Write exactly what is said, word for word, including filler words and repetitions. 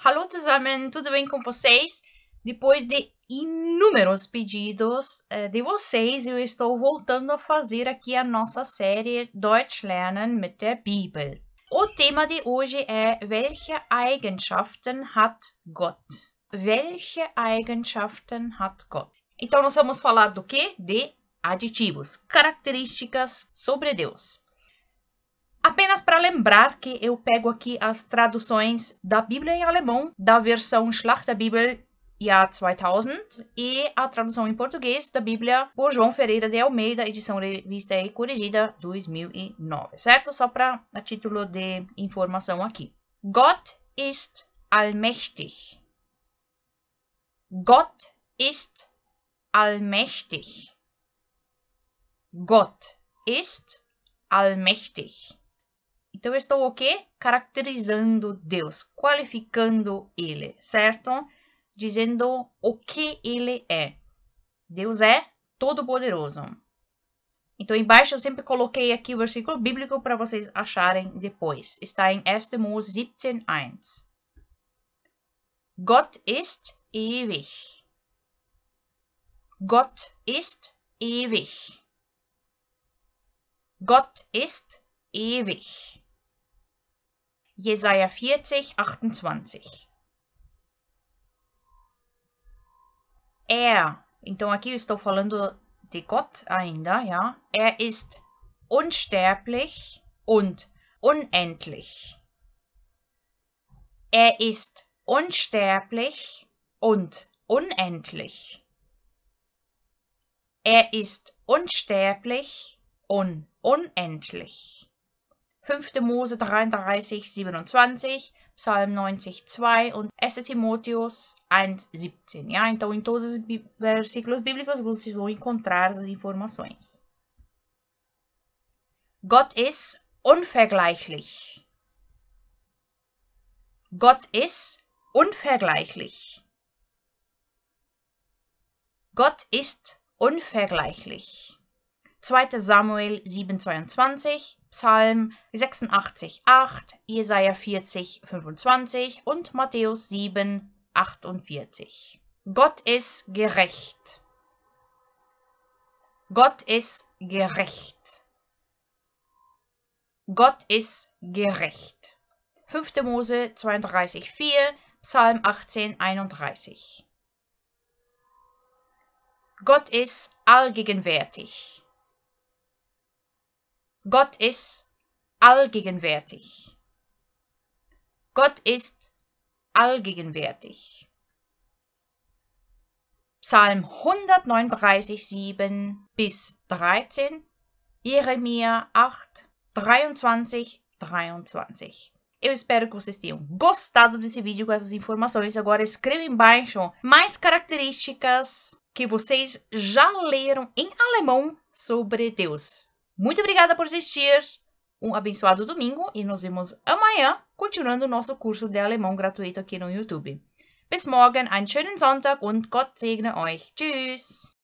Hallo zusammen, tudo bem com vocês? Depois de inúmeros pedidos eh, de vocês, eu estou voltando a fazer aqui a nossa série Deutsch lernen mit der Bibel. O tema de hoje é Welche Eigenschaften hat Gott? Welche Eigenschaften hat Gott? Então nós vamos falar do quê? De aditivos, características sobre Deus. Apenas para lembrar que eu pego aqui as traduções da Bíblia em alemão, da versão Schlachterbibel Jahr dois mil e a tradução em português da Bíblia por João Ferreira de Almeida, edição revista e corrigida dois mil e nove, certo? Só para a título de informação aqui. Gott ist allmächtig. Gott ist allmächtig. Gott ist allmächtig. Então, eu estou o quê? Caracterizando Deus, qualificando Ele, certo? Dizendo o que Ele é. Deus é todo-poderoso. Então, embaixo eu sempre coloquei aqui o versículo bíblico para vocês acharem depois. Está em erster Mose siebzehn eins. Gott ist ewig. Gott ist ewig. Gott ist ewig. Jesaja vierzig, achtundzwanzig. Er, então aqui eu estou falando de Gott ainda, ja. Er ist unsterblich und unendlich. Er ist unsterblich und unendlich. Er ist unsterblich und unendlich. fünfter Mose dreiunddreißig, siebenundzwanzig, Psalm neunzig, zwei und erster Timotheus eins, siebzehn. Ja? Então, em todos os versículos bíblicos vocês vão encontrar as informações. Gott ist unvergleichlich. Gott ist unvergleichlich. Gott ist unvergleichlich. zweiter Samuel sieben, zweiundzwanzig, Psalm sechsundachtzig, acht, Jesaja vierzig, fünfundzwanzig und Matthäus sieben, achtundvierzig. Gott ist gerecht. Gott ist gerecht. Gott ist gerecht. fünfter Mose zweiunddreißig, vier, Psalm achtzehn, einunddreißig. Gott ist allgegenwärtig. Gott ist allgegenwärtig. Gott ist allgegenwärtig. Psalm hundertneununddreißig, sieben bis dreizehn, Jeremia acht, dreiundzwanzig, dreiundzwanzig. Eu espero que vocês tenham gostado desse vídeo com essas informações. Agora escreva embaixo mais características que vocês já leram em alemão sobre Deus. Muito obrigada por assistir, um abençoado domingo e nos vemos amanhã, continuando o nosso curso de alemão gratuito aqui no YouTube. Bis morgen, einen schönen Sonntag und Gott segne euch. Tschüss!